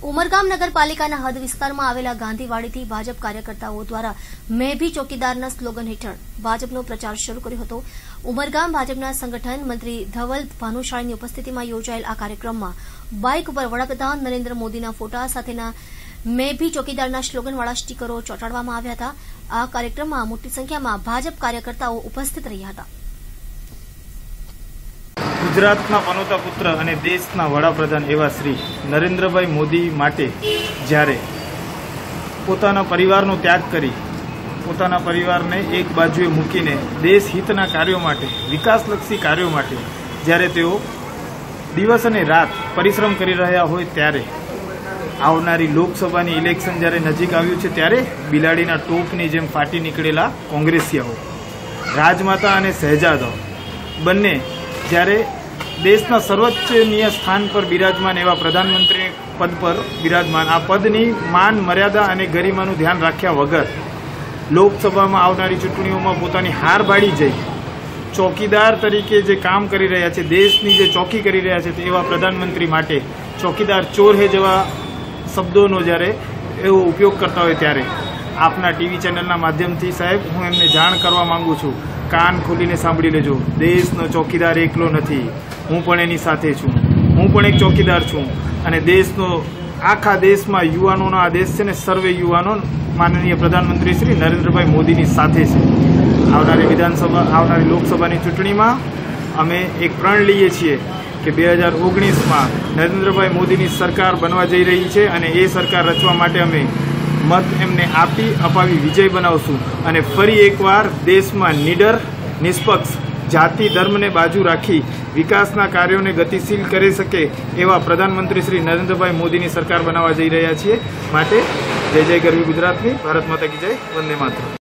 ઉમરગામ નગરપાલિકાના હદ વિસ્તારમાં આવેલા ગાંધીવાડીથી ભાજપ કાર્યકર્તાઓ દ્વારા મેં ભી ચોકીદારના સ્લોગન હેઠળ ભાજપનો પ્રચાર શરૂ કર્યો હતો। ઉમરગામ ભાજપના સંગઠન મંત્રી ધવલ ભાનુશાળીની ઉપસ્થિતિમાં યોજાયેલ આ કાર્યક્રમમાં બાઇક ઉપર વડાપ્રધાન નરેન્દ્ર મોદીના ફોટા સાથેના મેં ભી ચોકીદારના સ્લોગનવાળા સ્ટીકરો ચોંટાડવામાં આવ્યા હતા। આ કાર્યક્રમમાં મોટી સંખ્યામાં ભાજપ કાર્યકર્તાઓ ઉપસ્થિત રહ્યા હતા। ગુજરાતના પનોતા પુત્ર અને દેશના વડાપ્રધાન એવા શ્રી નરેન્દ્રભાઈ મોદી માટે જ્યારે પોતાના પરિવારનો ત્યાગ કરી પોતાના પરિવારને એક બાજુએ મૂકીને દેશ હિતના કાર્યો માટે વિકાસલક્ષી કાર્યો માટે જ્યારે તેઓ દિવસ અને રાત પરિશ્રમ કરી રહ્યા હોય ત્યારે આવનારી લોકસભાની ઇલેક્શન જ્યારે નજીક આવ્યું છે ત્યારે બિલાડીના ટોપની જેમ ફાટી નીકળેલા કોંગ્રેસીઓ રાજમાતા અને શહેજાદો બંને જ્યારે દેશના સર્વોચ્ચનીય સ્થાન પર બિરાજમાન એવા પ્રધાનમંત્રી પદ પર બિરાજમાન આ પદની માન મર્યાદા અને ગરિમાનું ધ્યાન રાખ્યા વગર લોકસભામાં આવનારી ચૂંટણીઓમાં પોતાની હાર બાળી જઈ ચોકીદાર તરીકે જે કામ કરી રહ્યા છે દેશની જે ચોકી કરી રહ્યા છે તેવા પ્રધાનમંત્રી માટે ચોકીદાર ચોર હે જેવા શબ્દોનો જ્યારે એવો ઉપયોગ કરતા હોય ત્યારે આપના ટીવી ચેનલના માધ્યમથી સાહેબ હું એમને જાણ કરવા માંગુ છું, કાન ખોલીને સાંભળી લેજો। દેશનો ચોકીદાર એકલો નથી, હું પણ એની સાથે છું, હું પણ એક ચોકીદાર છું અને દેશનો આખા દેશમાં યુવાનોનો આ દેશ છે ને સર્વે યુવાનો માનનીય પ્રધાનમંત્રી શ્રી નરેન્દ્રભાઈ મોદીની સાથે છે। આવનારી લોકસભાની ચૂંટણીમાં અમે એક પ્રણ લઈએ છીએ કે 2019માં નરેન્દ્રભાઈ મોદીની સરકાર બનવા જઈ રહી છે અને એ સરકાર રચવા માટે અમે મત એમને અપાવી વિજય બનાવશું અને ફરી એકવાર દેશમાં નિડર નિષ્પક્ષ જાતિ ધર્મને બાજુ રાખી વિકાસના કાર્યોને ગતિશીલ કરી શકે એવા પ્રધાનમંત્રી શ્રી નરેન્દ્રભાઈ મોદીની સરકાર બનાવવા જઈ રહ્યા છીએ। માટે જય જય ગરવી ગુજરાતની, ભારત માતા કી જય, વંદે માતરમ।